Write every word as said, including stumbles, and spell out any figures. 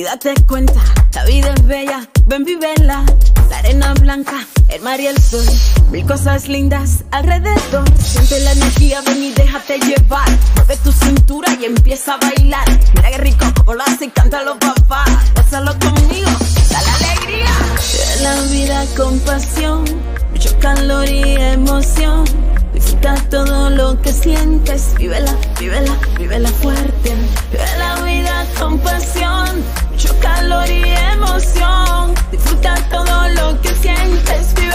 date cuenta, la vida es bella, ven vívela. La arena blanca, el mar y el sol, mil cosas lindas alrededor. Siente la energía, ven y déjate llevar. Mueve tu cintura y empieza a bailar. Mira qué rico como lo hace y cántalo, papá. Gózalo conmigo, dale alegría. Vive la vida con pasión, mucho calor y emoción. Disfruta todo lo que sientes, vívela, vívela, vívela fuerte. Vive la vida con pasión, mucho calor y emoción. Disfruta todo lo que sientes, vive